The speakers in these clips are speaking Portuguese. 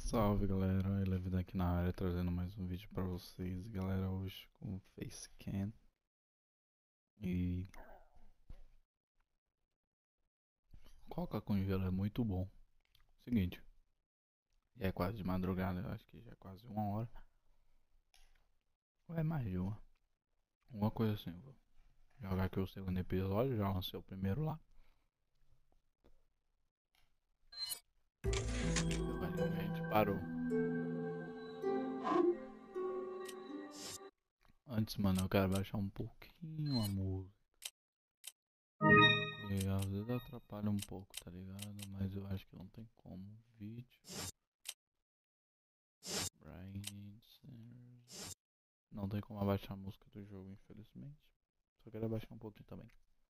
Salve galera, Eleven aqui na área trazendo mais um vídeo pra vocês, galera, hoje com o Facecam e Coca com gelo é muito bom. Seguinte, já é quase de madrugada, eu acho que já é quase 1 hora, ou é mais de uma coisa assim. Vou jogar aqui o segundo episódio, já lancei o primeiro lá. Gente, parou. Antes, mano, eu quero baixar um pouquinho a música. E às vezes atrapalha um pouco, tá ligado? Mas eu acho que não tem como. Vídeo. Não tem como abaixar a música do jogo, infelizmente. Só quero abaixar um pouquinho também.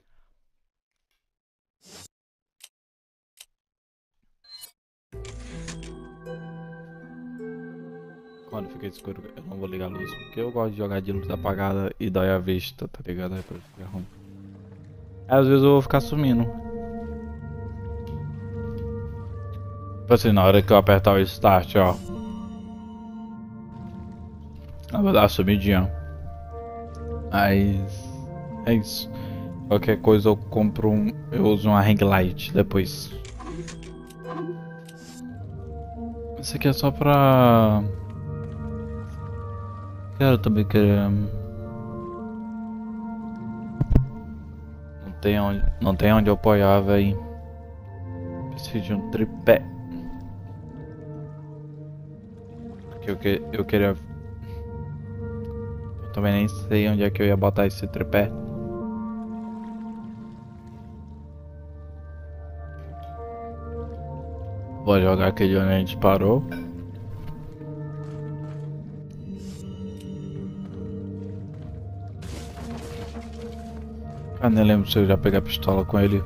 Quando fica escuro, eu não vou ligar a luz. Porque eu gosto de jogar de luz apagada e dói a vista, tá ligado? Aí depois fica ruim. Às vezes eu vou ficar sumindo. Tipo assim, na hora que eu apertar o start, ó. Eu vou dar uma sumidinha. Mas é isso. Qualquer coisa eu compro eu uso uma ring light depois. Isso aqui é só pra... Quero também querer... Não tem onde eu apoiar, véi. Preciso de um tripé. Porque eu queria... Eu também nem sei onde é que eu ia botar esse tripé. Vou jogar aquele onde a gente parou. Ah, nem lembro se eu já peguei a pistola com ele.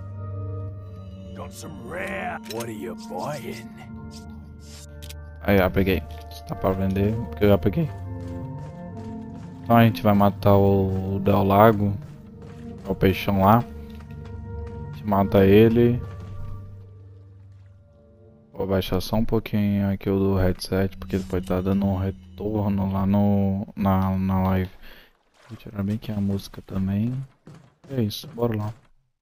Aí, já peguei. Se tá pra vender, porque eu já peguei. Então a gente vai matar o Del Lago. O peixão lá. A gente mata ele. Vou baixar só um pouquinho aqui o do headset, porque depois tá dando um retorno lá na live. Vou tirar bem aqui a música também. É isso, bora lá.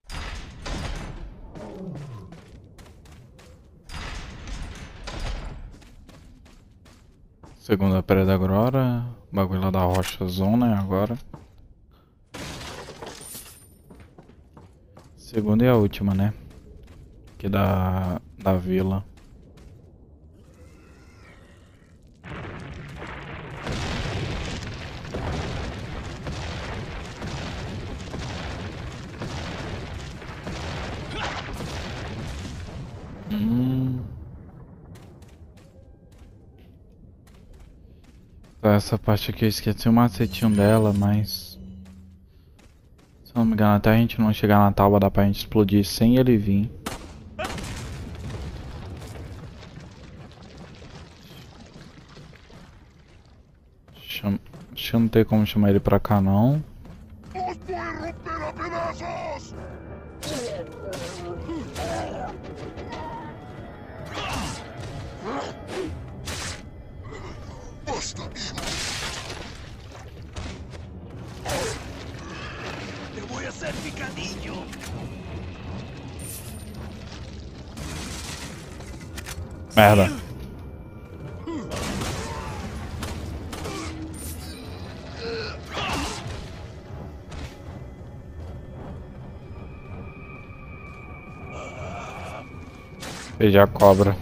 Segunda preda agora. Bagulho lá da rocha zona agora. Segunda e a última, né? Aqui da vila. Essa parte aqui eu esqueci o macetinho dela, mas... Se não me engano, até a gente não chegar na tábua dá pra gente explodir sem ele vir. Acho que não tem como chamar ele pra cá não. Merda. Veja a cobra.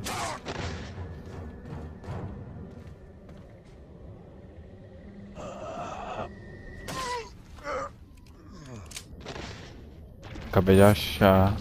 Acabei de achar.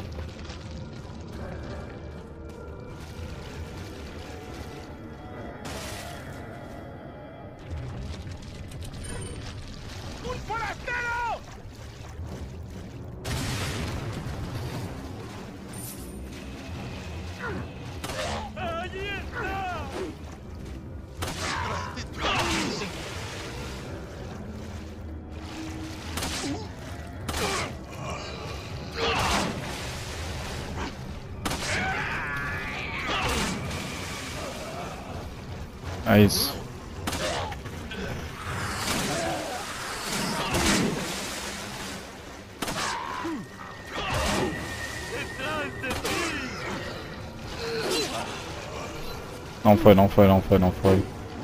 É isso. Não foi, não foi, não foi, não foi.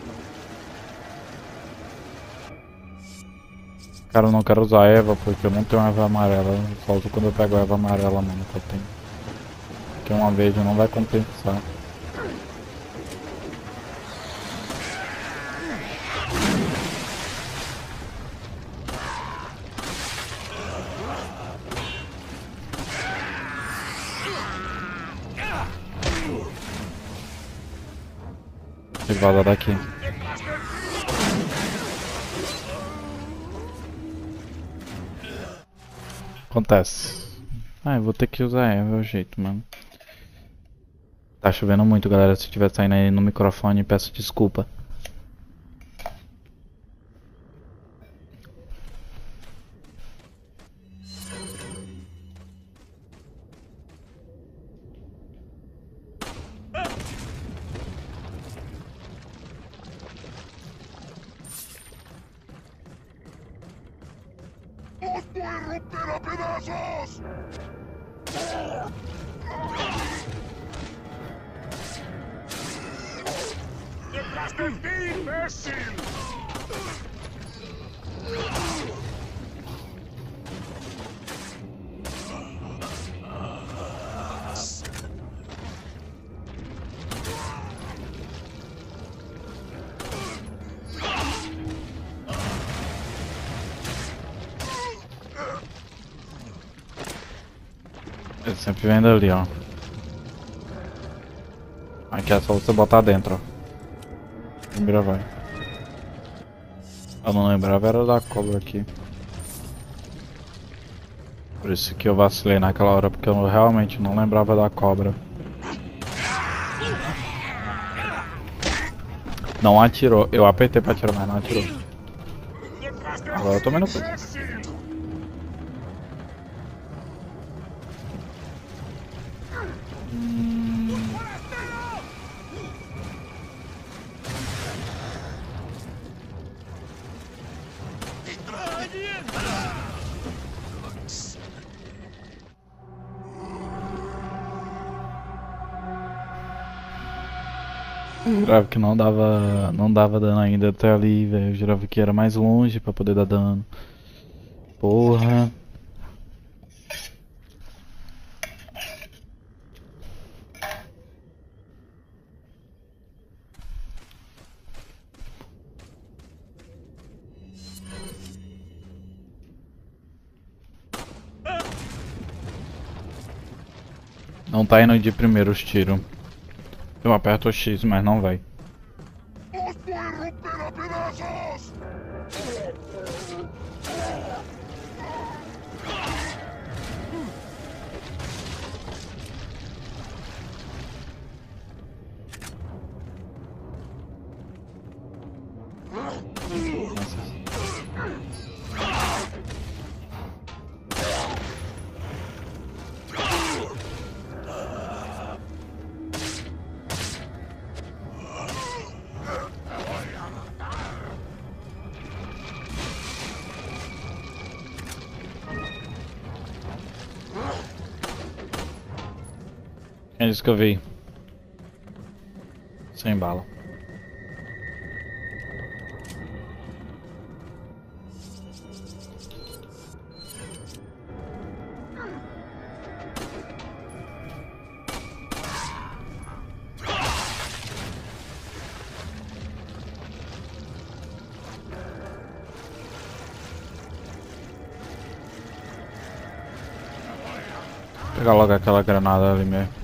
Cara, eu não quero usar Eva porque eu não tenho Eva amarela. Eu só uso quando eu pego a Eva amarela, mano, que eu tenho. Porque uma vez não vai compensar. Tem que vazar daqui. Acontece. Ah, eu vou ter que usar Eva, é o jeito, mano. Tá chovendo muito, galera. Se tiver saindo aí no microfone, peço desculpa. ¡Os voy a romper a pedazos! ¡Detrás de ti, imbécil! Ele sempre vem dali, ó. Aqui é só você botar dentro, ó. Primeiro vai. Eu não lembrava era da cobra aqui. Por isso que eu vacilei naquela hora, porque eu realmente não lembrava da cobra. Não atirou. Eu apertei pra atirar, mas não atirou. Agora eu tomei no cu. Eu jurava que não dava dano ainda até ali, velho. Eu jurava que era mais longe pra poder dar dano. Porra. Não tá indo de primeiro os tiros. Eu aperto o X, mas não vai. ¡Os voy a romper a pedazos! É isso que eu vi. Sem bala. Vou pegar logo aquela granada ali mesmo.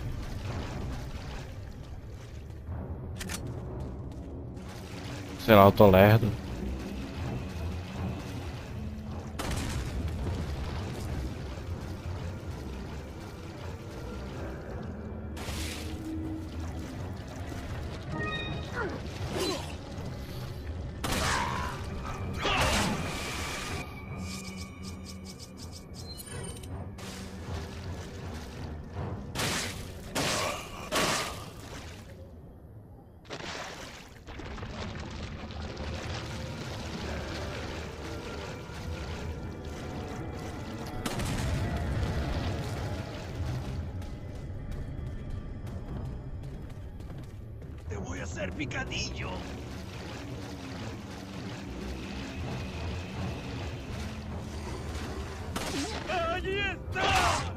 Sei lá, eu tô lerdo. ser picadillo. ¡Allí está!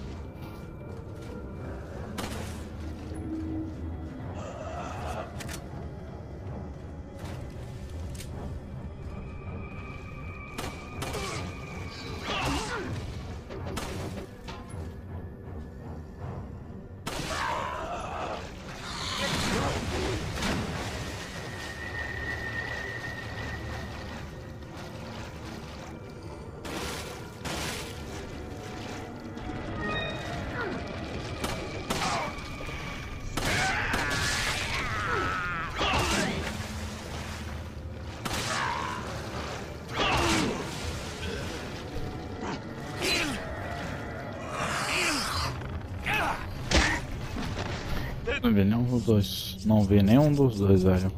Não vi nenhum dos dois. Não vi nenhum dos dois, velho.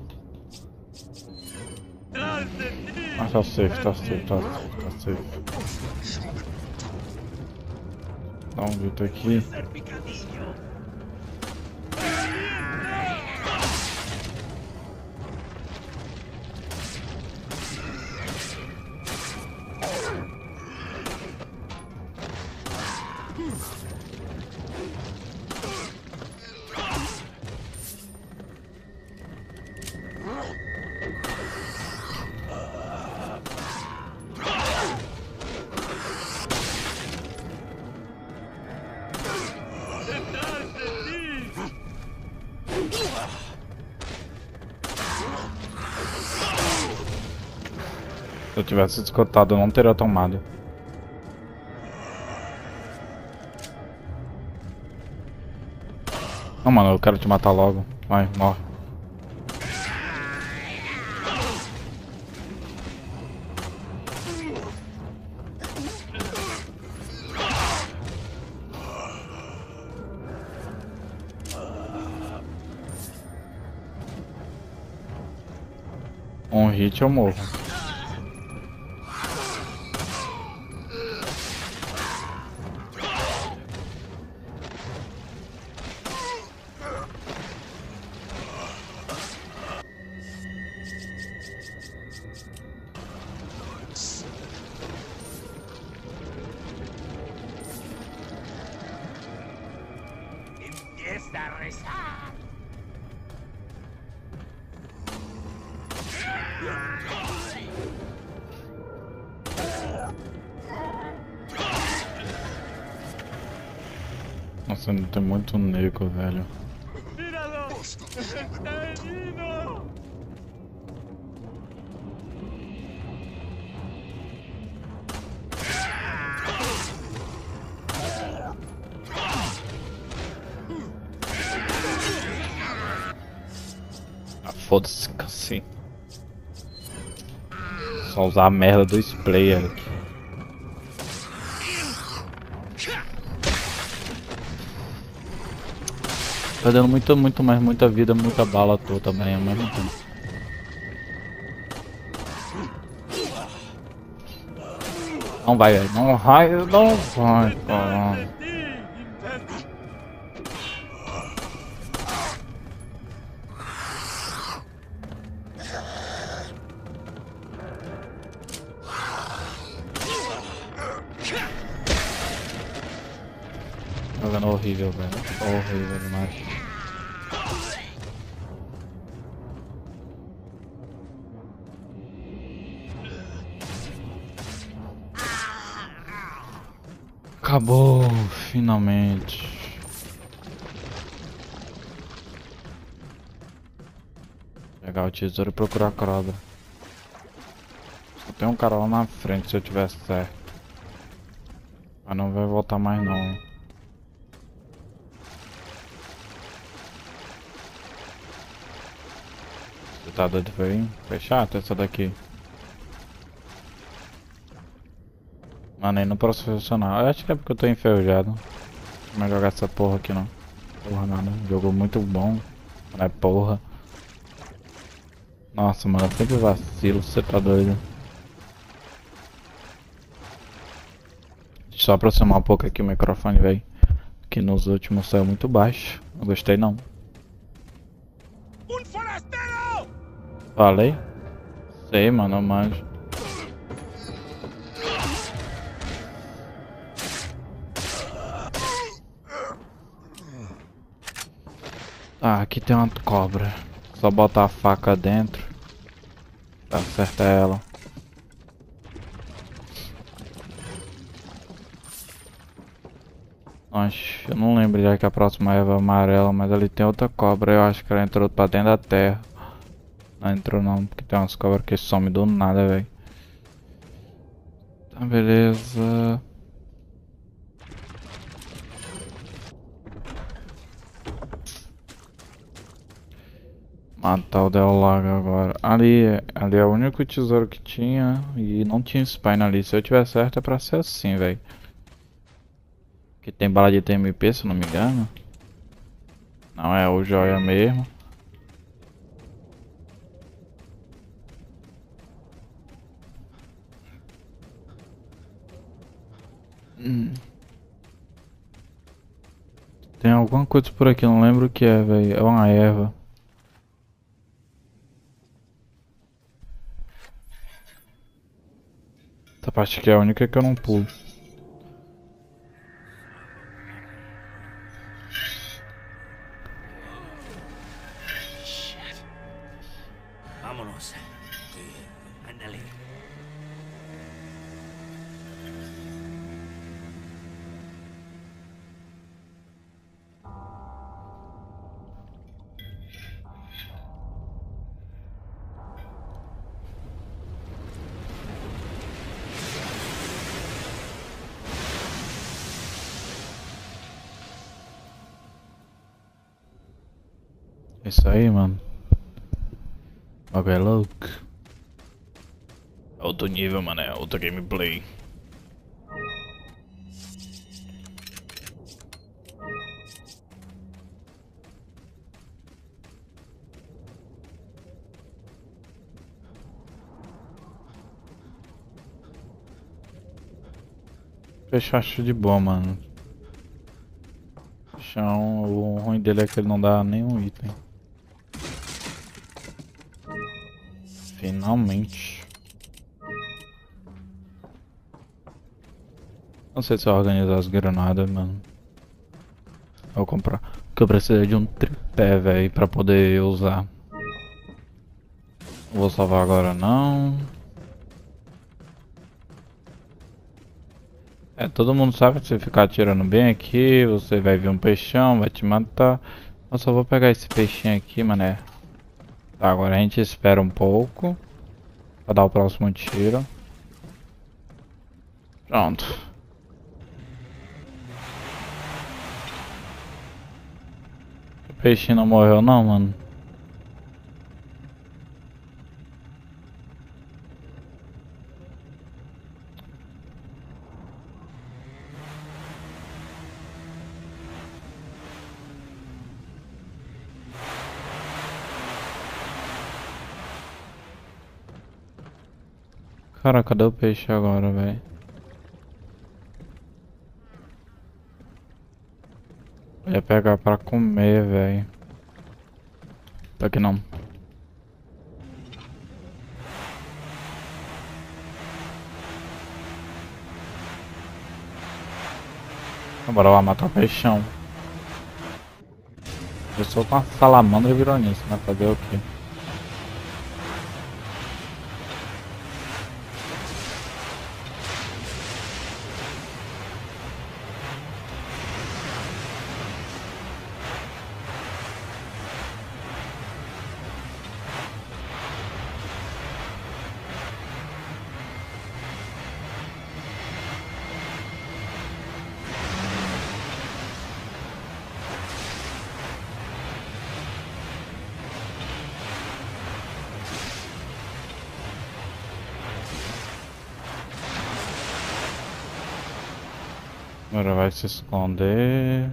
Mas tá safe, tá safe, tá safe, tá safe. Dá um grito aqui. Se eu tivesse escutado, eu não teria tomado. Não, mano, eu quero te matar logo. Vai, morre. Um hit eu morro. Empieza a rezar. Nossa, não tem muito nego, velho. ¡Míralo! ¡Está herido! Ah, foda-se, cacete. Só usar a merda do sprayer aqui. Tá dando muita vida, muita bala à toa também ao mesmo tempo. Não vai, velho. Não vai, não vai, cara. Jogando horrível, velho. Horrível demais. Acabou, finalmente. Pegar o tesouro e procurar a cobra. Só tem um cara lá na frente se eu tivesse certo. Mas não vai voltar mais não. Você tá doido pra ir? Foi chato essa daqui. Mano, aí no profissional. Eu acho que é porque eu tô enferrujado. Não vai jogar essa porra aqui não. Porra nada. Jogo muito bom. Não é porra. Nossa, mano, eu sempre vacilo. Você tá doido. Deixa eu só aproximar um pouco aqui o microfone, velho. Que nos últimos saiu muito baixo. Não gostei não. ¡Un forajido! Falei? Sei, mano, eu manjo. Ah, aqui tem uma cobra. Só botar a faca dentro. Acerta ela. Acho, eu não lembro já que a próxima erva é amarela, mas ali tem outra cobra. Eu acho que ela entrou pra dentro da terra. Não entrou não, porque tem umas cobras que somem do nada, velho. Tá, beleza. Matar o Delago agora. Ali é o único tesouro que tinha e não tinha spine ali. Se eu tiver certo é pra ser assim, velho. Que tem bala de TMP, se eu não me engano. Não é o joia mesmo. Tem alguma coisa por aqui, não lembro o que é, velho. É uma erva. Essa parte aqui é a única que eu não pulo. Vámonos. Ándale. É isso aí, mano. O bagulho é louco. Outro nível, mano. É outro gameplay. Fechar acho de boa, mano. Chão, o ruim dele é que ele não dá nenhum item. Finalmente. Não sei se eu organizar as granadas, mano. Eu vou comprar. Porque eu preciso de um tripé, velho, pra poder usar. Não vou salvar agora, não. É, todo mundo sabe que se ficar atirando bem aqui, você vai ver um peixão, vai te matar. Eu só vou pegar esse peixinho aqui, mané. Tá, agora a gente espera um pouco. Pra dar o próximo tiro. Pronto. O peixinho não morreu não, mano. Cara, cadê o peixe agora, velho? Ia pegar pra comer, velho. Tá aqui não. Bora lá matar o peixão. Eu sou com a salamandra e virou nisso, né? Fazer o quê? Agora vai se esconder.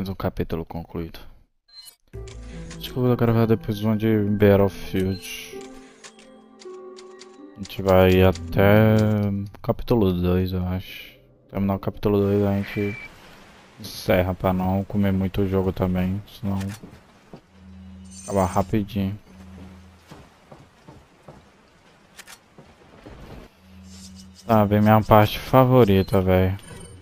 Mais um capítulo concluído. Acho que eu vou gravar depois um de Battlefield. A gente vai ir até capítulo 2, eu acho. Terminar o capítulo 2 a gente encerra pra não comer muito o jogo também, senão acabar rapidinho. Tá, vem minha parte favorita, velho.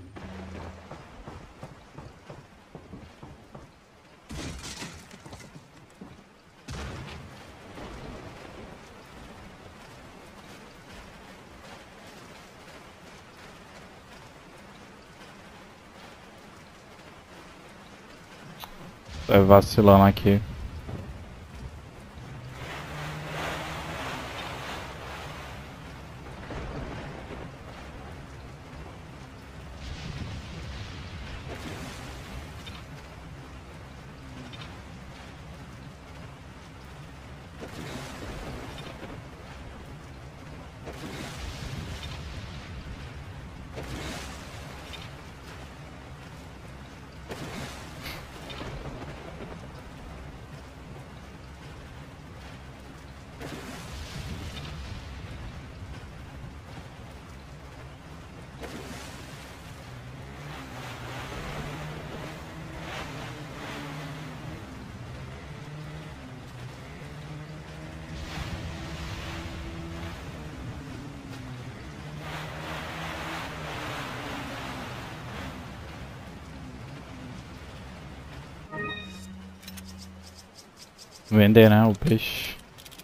Vai vacilando aqui. Vender, né, o peixe.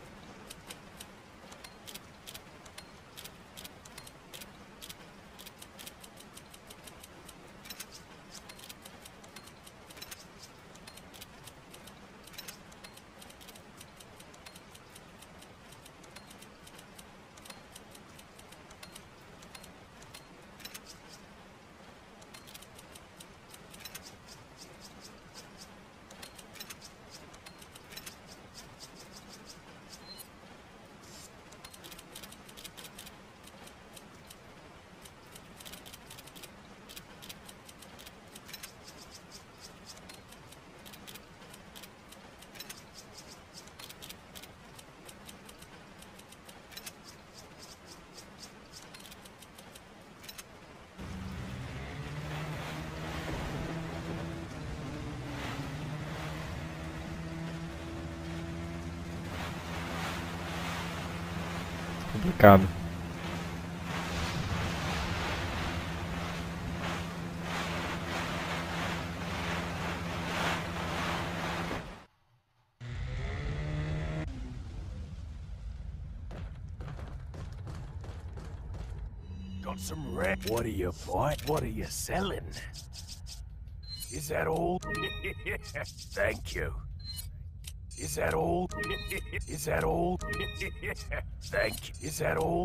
Complicado. Got some red. What are you buying? What are you selling? Is that all? Thank you. Is that all? Is that all? Thank you. Is that all?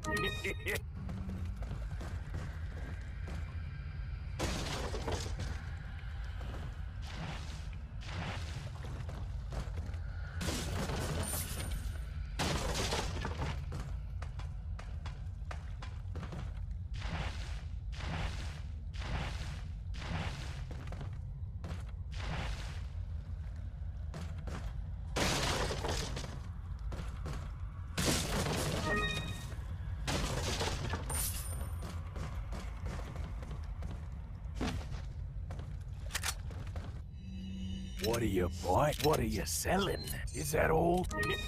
What are you buying? What are you selling? Is that all?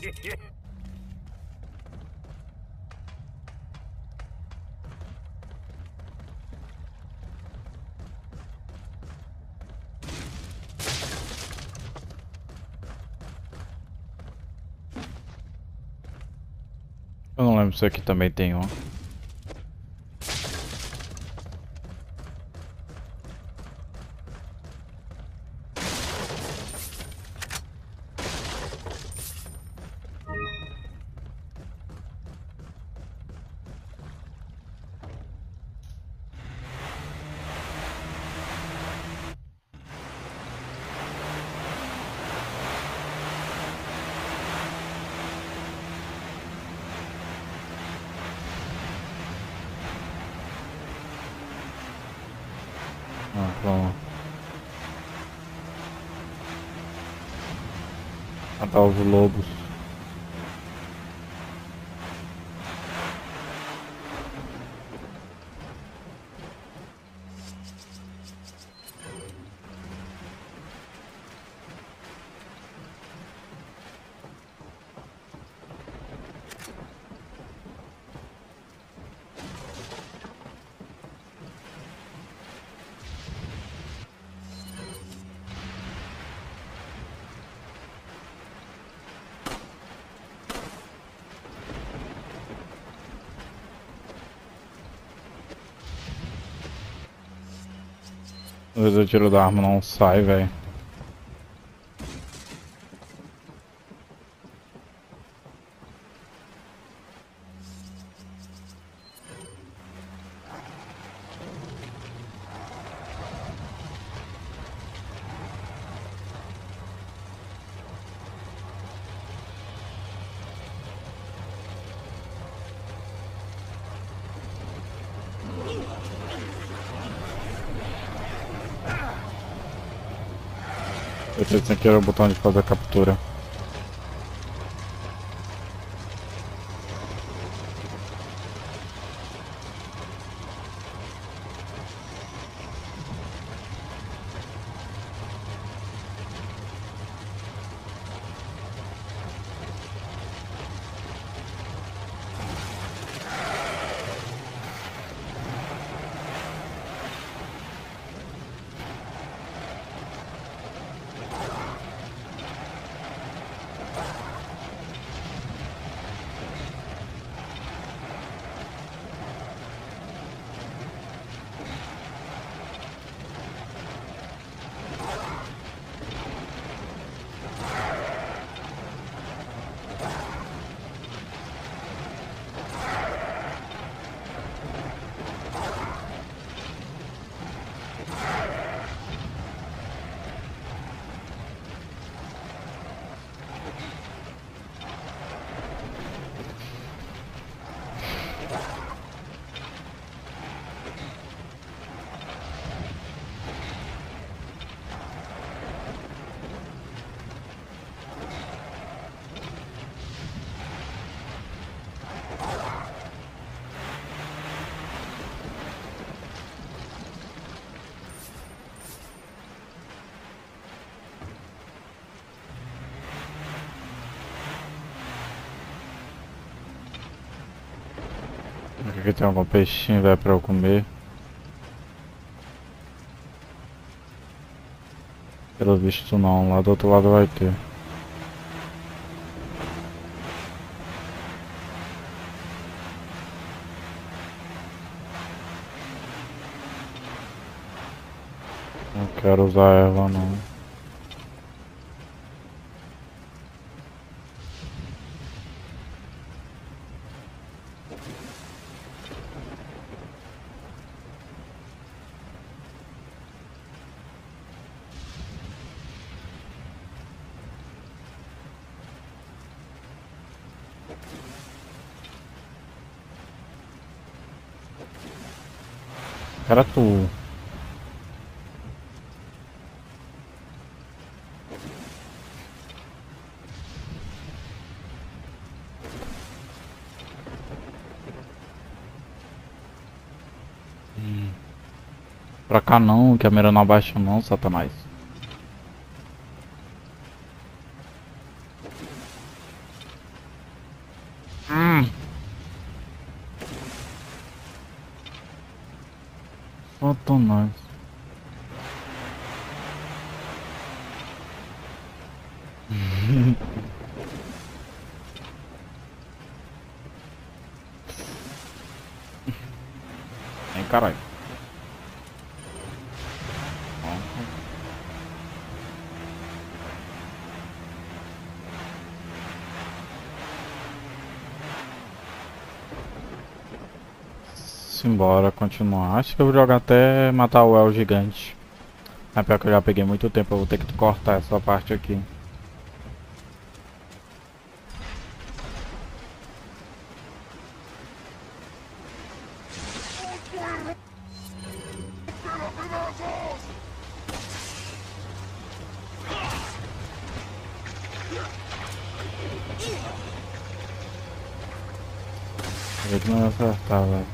Eu não lembro se aqui também tem um. Matar os lobos. Às vezes o tiro da arma não sai, velho. Esse aqui era o botão de fazer a captura. Aqui tem algum peixinho, velho, pra eu comer. Pelo visto não, lá do outro lado vai ter. Não quero usar ela não. Cara, tu. Pra cá não, que a mira não abaixa não, Satanás. Satanás. Ai, caralho. Simbora continuar. Acho que eu vou jogar até matar o El gigante. É pior que eu já peguei muito tempo, eu vou ter que cortar essa parte aqui. Os voy a romper a pedazos. Vê que não vai acertar, velho.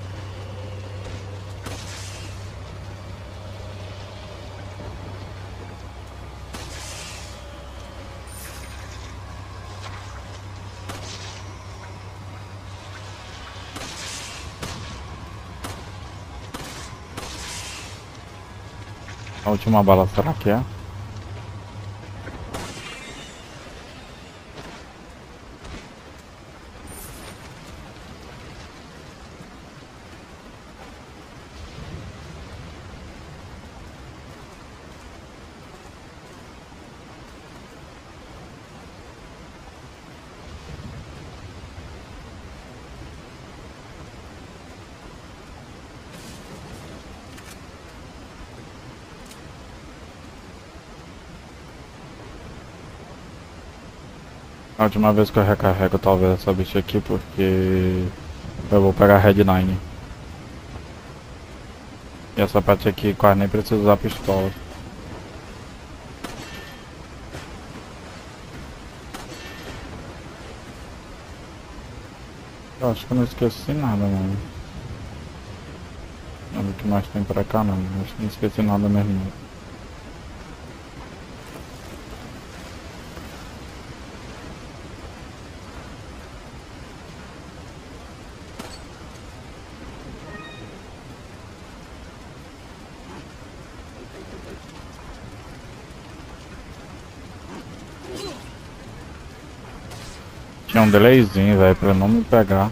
A última bala, será que é? A última vez que eu recarrego talvez essa bicha aqui porque eu vou pegar a Red 9. E essa parte aqui quase nem precisa usar pistola. Eu acho que eu não esqueci nada, mano. Olha o que mais tem pra cá, não. Acho que não esqueci nada mesmo, não. Tinha um delayzinho, velho, pra não me pegar.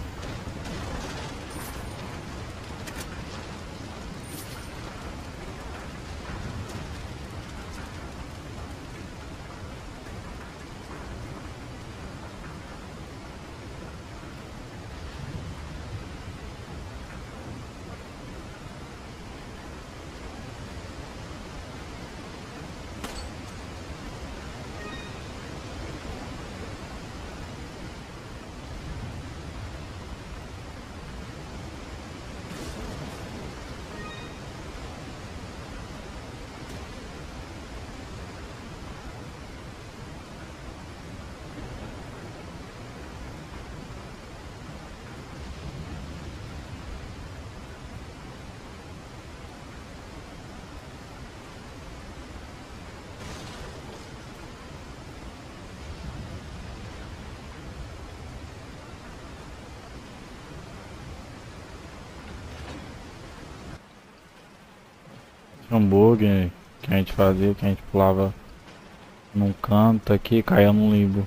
Tinha um bug que a gente fazia, que a gente pulava num canto aqui e caía num limbo.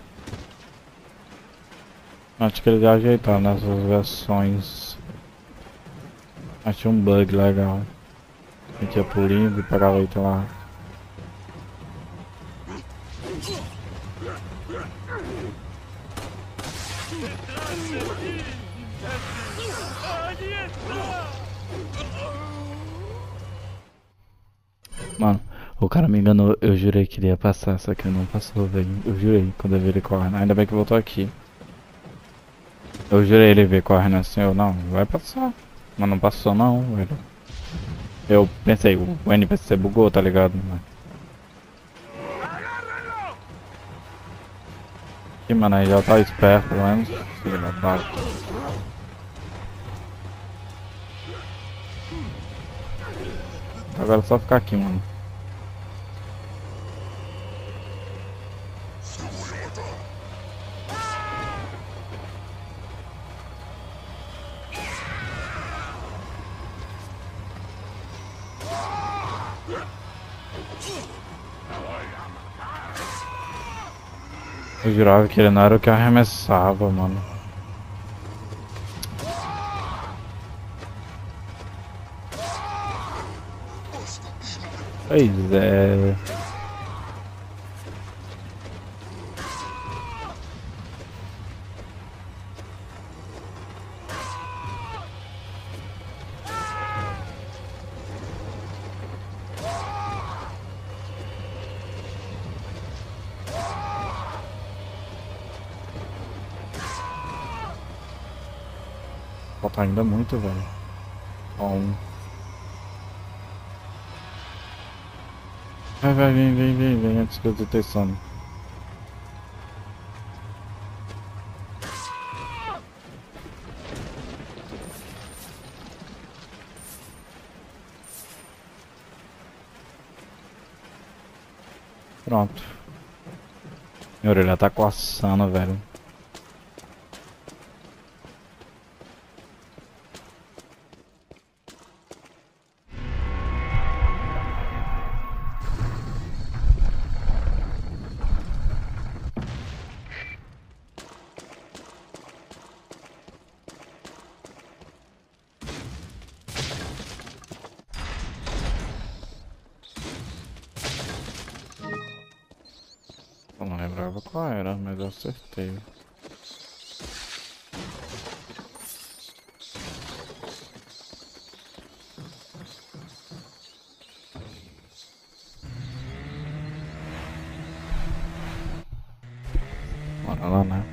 Acho que eles ajeitaram nessas versões. Acho que tinha um bug legal. A gente ia pro limbo e pegava item lá. Mano, o cara me enganou, eu jurei que ele ia passar, só que ele não passou, velho. Eu jurei quando eu vi ele correndo. Ainda bem que voltou aqui. Eu jurei ele ver correndo assim, eu não, vai passar. Mas não passou não, velho. Eu pensei, o NPC bugou, tá ligado? Ih, mano, aí já tá esperto, pelo menos. Filho da puta. Agora é só ficar aqui, mano. Eu jurava que ele não era o que arremessava, mano. Pois é. Falta ainda muito, velho. Só um. Vai, vem, antes que eu detecção. Pronto. Minha orelha tá coçando, velho. Eu não lembrava qual era, mas eu acertei. Bora lá, né?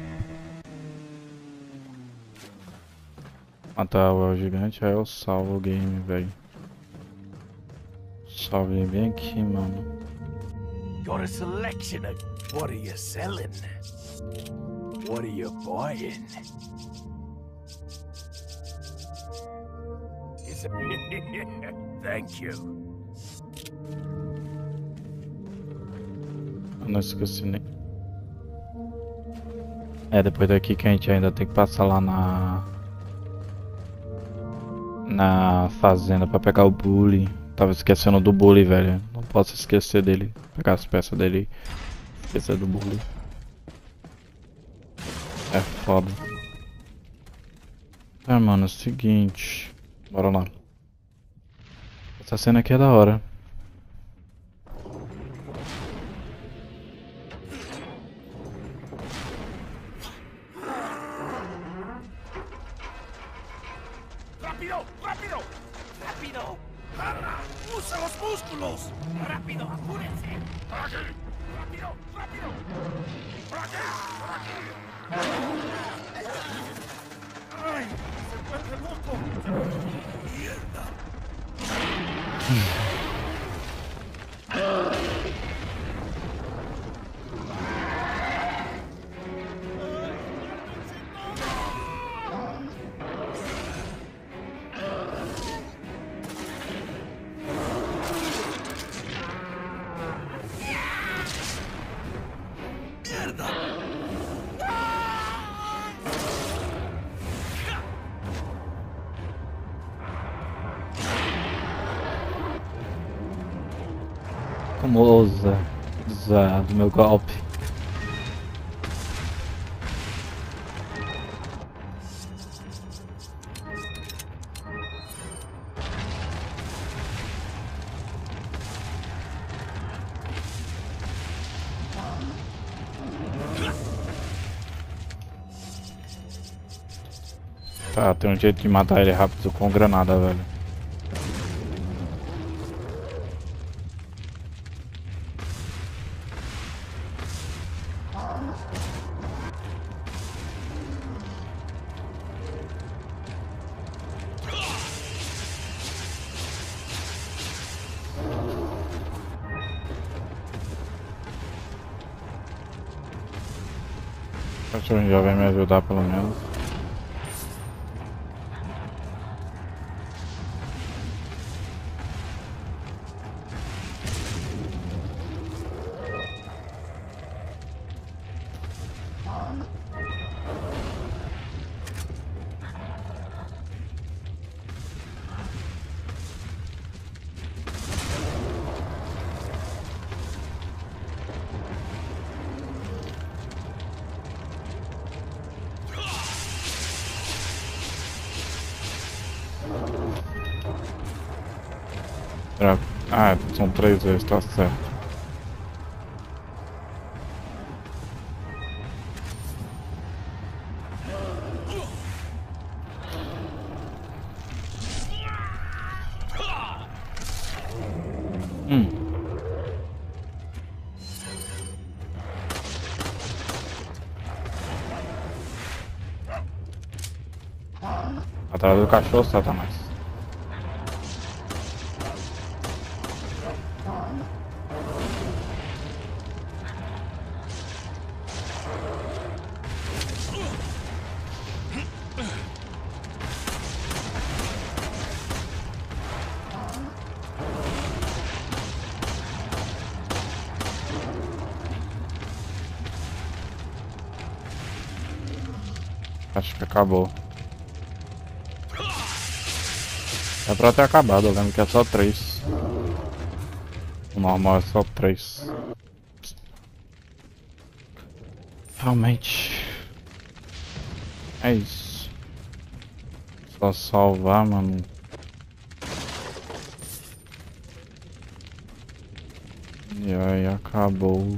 Matar o gigante, aí eu salvo o game, velho. Salve ele bem aqui, mano. Got a selection of. What are you selling? What are you buying? Is it... Thank you. Eu não esqueci nem. Depois daqui que a gente ainda tem que passar lá na fazenda pra pegar o Bully. Tava esquecendo do Bully, velho. Não posso esquecer dele. Pegar as peças dele e esquecer do Bully. É foda. Mano, é o seguinte. Bora lá. Essa cena aqui é da hora. ¡Rápido! ¡Rápido! ¡Rápido! ¡Garra! ¡Usa los músculos! ¡Rápido! ¡Apúrense! ¡Por aquí! ¡Rápido! ¡Rápido! ¡Por aquí! ¡Por aquí! ¡Ay! ¡Se vuelve loco! ¡Mierda! Famosa do meu golpe. Tá, tem um jeito de matar ele rápido com granada, velho. O cachorro já vai me ajudar pelo menos. Ah, são 3 vezes, tá certo. Atrás do cachorro, Satanás. Acho que acabou. É pra ter acabado, eu lembro que é só 3. O normal é só 3. Realmente. É isso. Só salvar, mano. E aí acabou.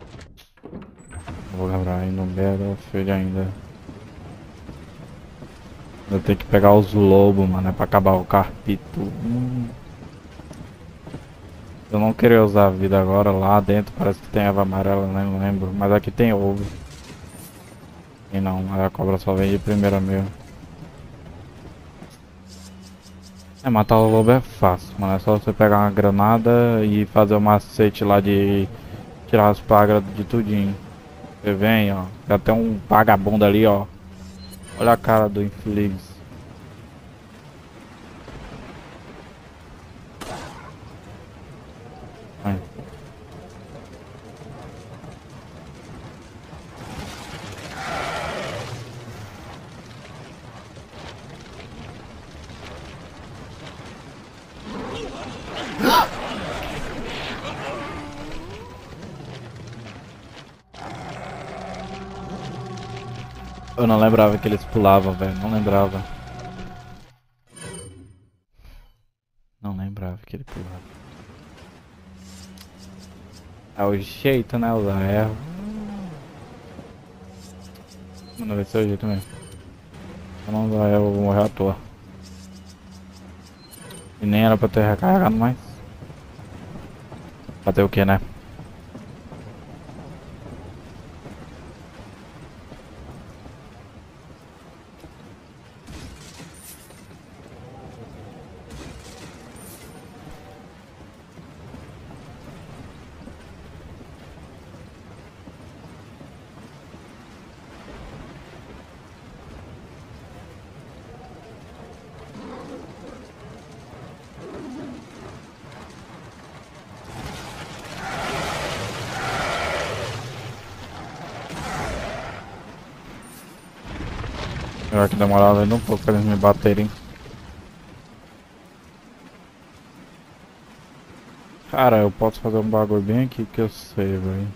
Vou lembrar aí no Battlefield ainda. Eu tenho que pegar os lobos, mano, é pra acabar o capítulo. Eu não queria usar a vida agora, lá dentro parece que tem eva amarela, nem lembro. Mas aqui tem ovo. E não, a cobra só vem de primeira mesmo. É, matar o lobo é fácil, mano. É só você pegar uma granada e fazer o macete lá de tirar as pragas de tudinho. Você vem, ó. Já tem um vagabundo ali, ó. Olha a cara do infeliz. Vai. Eu não lembrava que eles pulavam, velho. Não lembrava. Não lembrava que ele pulava. É o jeito, né? Usar erro. Mano, vai ser o jeito mesmo. Se eu não usar erro, eu vou morrer à toa. E nem era pra ter recarregado mais. Fazer o que, né? Pior que demorava ainda um pouco pra eles me baterem. Cara, eu posso fazer um bagulho bem aqui que eu sei, velho.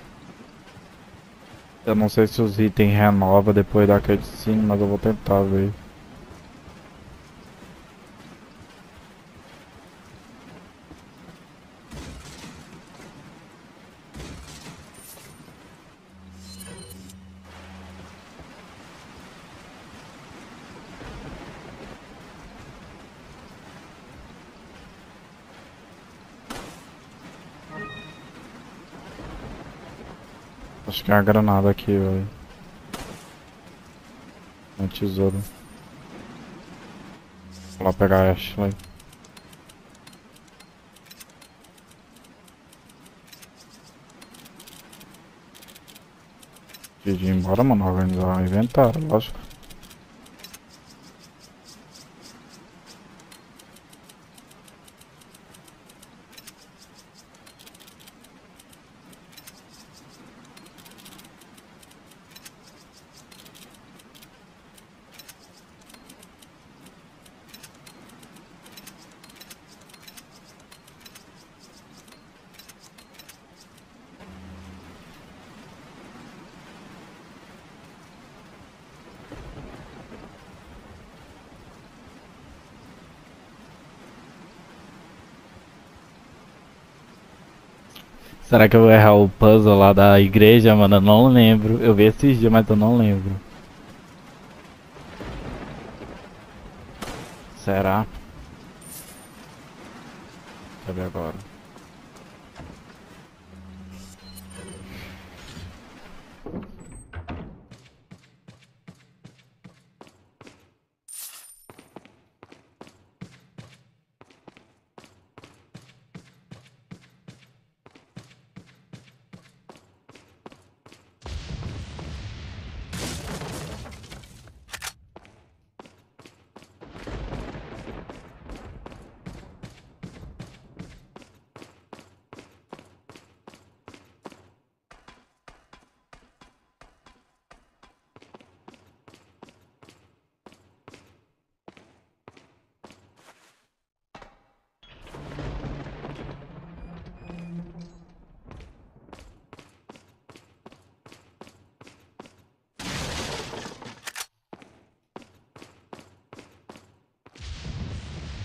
Eu não sei se os itens renova depois da cutscene, mas eu vou tentar ver. Acho que é a granada aqui, velho. Um tesouro. Vou lá pegar a Ashley. Antes de ir embora, mano, organizar o inventário, lógico. Será que eu vou errar o puzzle lá da igreja, mano? Eu não lembro. Eu vi esses dias, mas eu não lembro. Será? Deixa eu ver agora.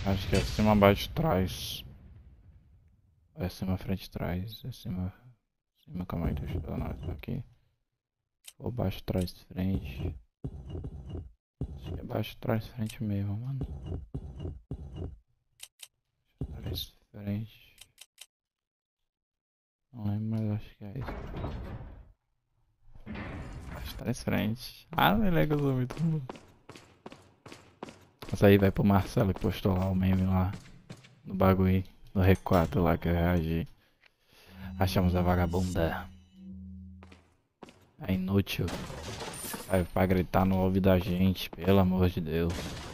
Acho que é cima, baixo, trás. É cima, frente, trás. É cima. Cima, calma aí, deixa eu dar uma olhada aqui. Ou baixo, trás, frente. Acho que é baixo, trás, frente mesmo, mano. Trás, frente. Não lembro, mas acho que é isso. Baixo, trás, frente. Ah, moleque, eu sou muito bom. Essa aí vai pro Marcelo que postou lá o meme lá. No bagulho. No requadro lá que eu reagi. Achamos a vagabunda. É inútil. Vai pra gritar no ouvido da gente, pelo amor de Deus.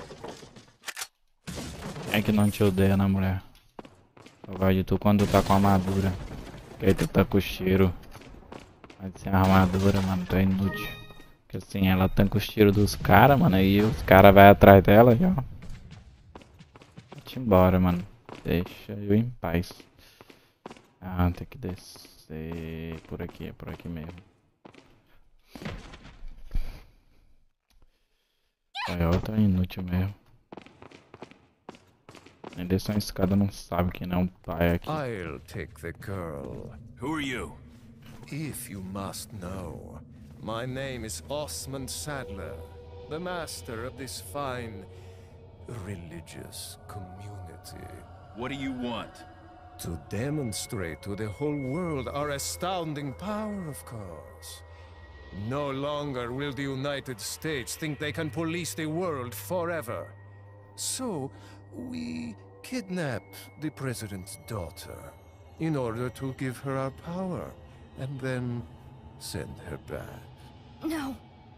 Quem é que não te odeia, né, mulher? Só vai de tu quando tu tá com armadura. Que aí tu tá com cheiro. Mas sem armadura, mano, tu é inútil. Porque assim, ela tanca os tiros dos caras, mano, aí os caras vai atrás dela e ó. Vai-te embora, mano. Deixa eu em paz. Ah, tem que descer por aqui, é por aqui mesmo. É outra inútil mesmo. Nem descer uma escada não sabe que não é um pai aqui. I'll take the girl. Who are you? If you must know, my name is Osmond Sadler, the master of this fine religious community. What do you want? To demonstrate to the whole world our astounding power, of course. No longer will the United States think they can police the world forever. So, we kidnap the president's daughter in order to give her our power, and then send her back. No.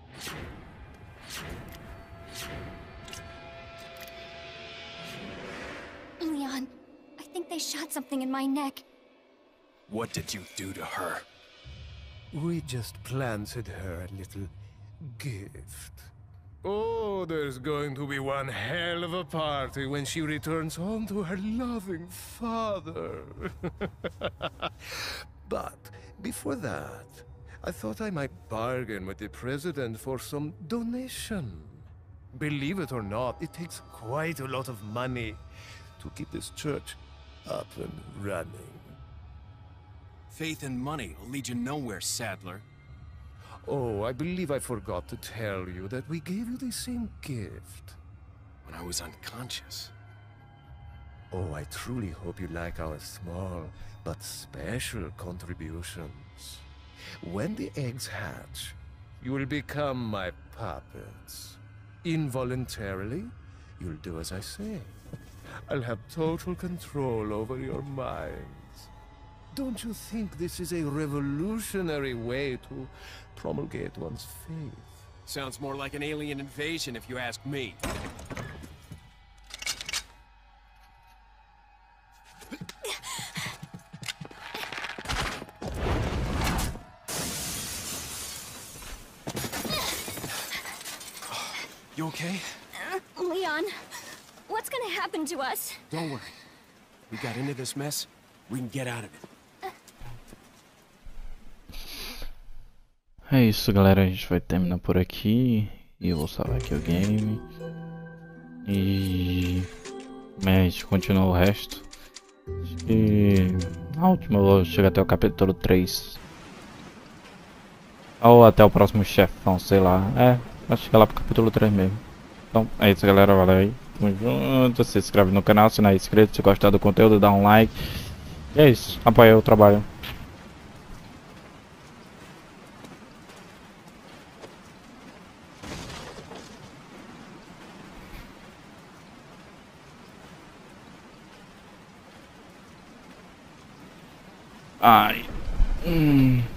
Leon, I think they shot something in my neck. What did you do to her? We just planted her a little gift. Oh, there's going to be one hell of a party when she returns home to her loving father. But before that, I thought I might bargain with the president for some donation. Believe it or not, it takes quite a lot of money to keep this church up and running. Faith and money will lead you nowhere, Sadler. Oh, I believe I forgot to tell you that we gave you the same gift. When I was unconscious. Oh, I truly hope you like our small but special contributions. When the eggs hatch, you will become my puppets. Involuntarily, you'll do as I say. I'll have total control over your minds. Don't you think this is a revolutionary way to promulgate one's faith? Sounds more like an alien invasion if you ask me. You okay? Leon, what's gonna happen to us? Don't worry. We got into this mess, we can get out of it. É isso, galera, a gente vai terminar por aqui. E eu vou salvar aqui o game. E a gente continua o resto. Acho que na última eu vou chegar até o capítulo 3. Ou até o próximo chefão, sei lá. É, acho que é lá pro capítulo 3 mesmo. Então é isso, galera, valeu aí. Tamo junto, se inscreve no canal se não é inscrito. Se gostar do conteúdo, dá um like. E é isso, apoia o trabalho. Ai.